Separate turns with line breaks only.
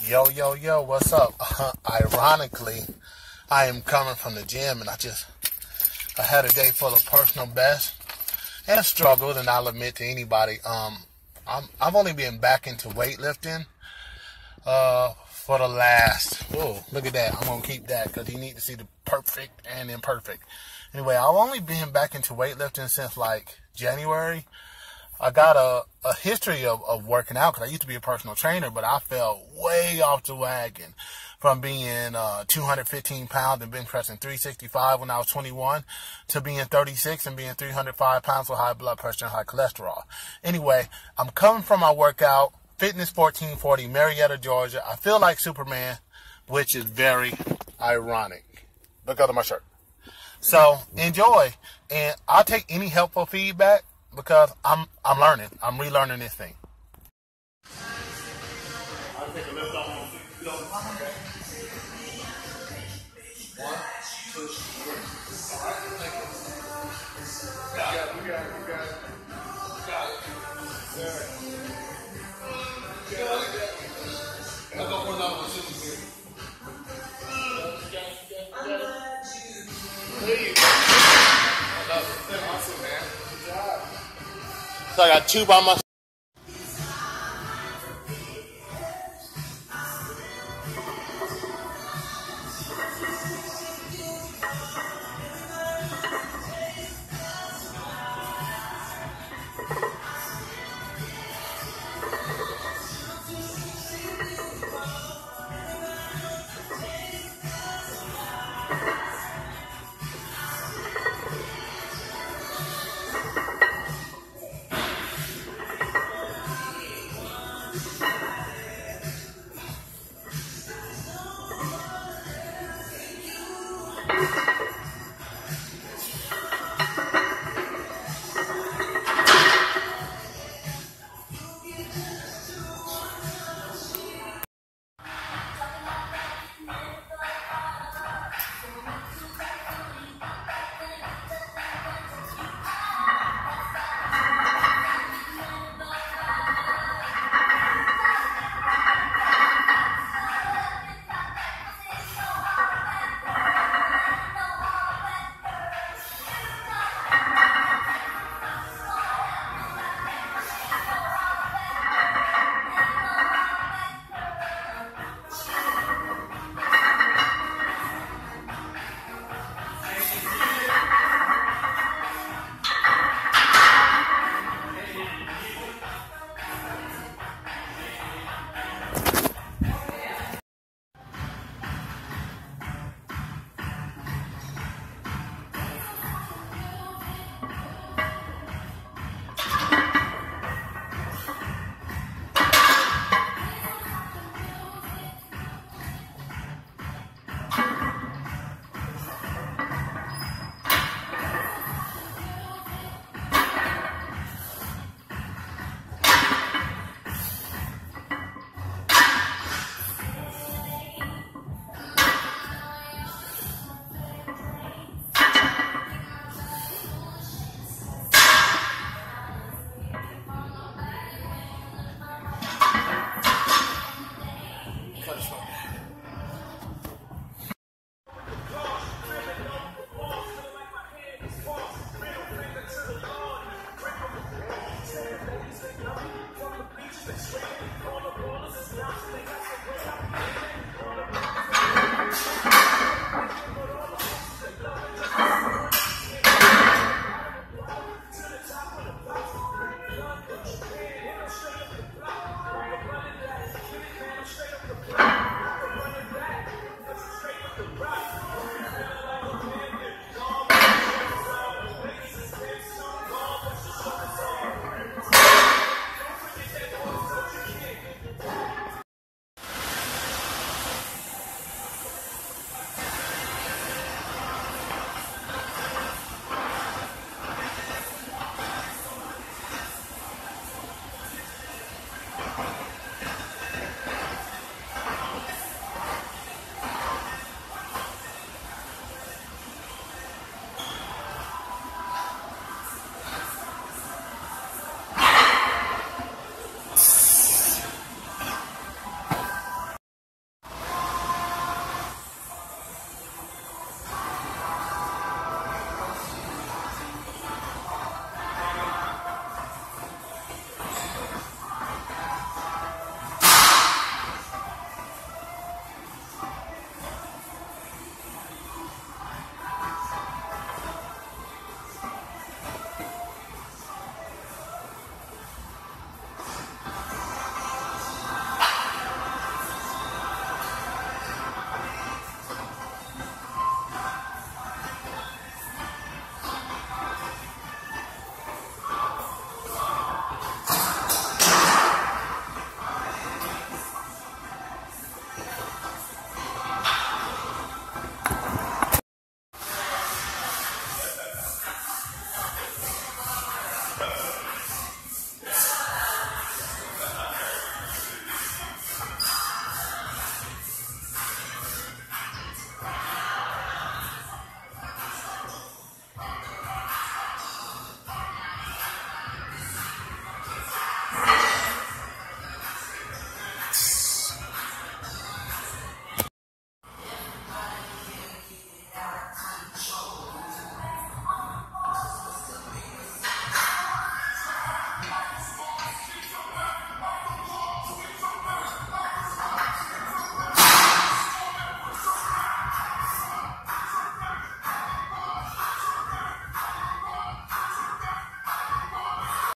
Yo, yo, yo, what's up? Ironically, I am coming from the gym and I had a day full of personal best and struggles, and I'll admit to anybody, I've only been back into weightlifting, for the last, look at that. I'm going to keep that because you need to see the perfect and imperfect. Anyway, I've only been back into weightlifting since like January. I got a history of working out because I used to be a personal trainer, but I fell way off the wagon from being 215 pounds and bench pressing 365 when I was 21 to being 36 and being 305 pounds with high blood pressure and high cholesterol. Anyway, I'm coming from my workout, Fitness 1440, Marietta, Georgia. I feel like Superman, which is very ironic because of my shirt. So enjoy, and I'll take any helpful feedback because I'm learning. I'm relearning this thing. I'll take a lift off on 6 feet. Okay. 1, 2, 3. All right, thank you. Got it. You got it. Got it. There. I'll go for another one. There you go. Awesome, man. Good job. So I got 2 by myself.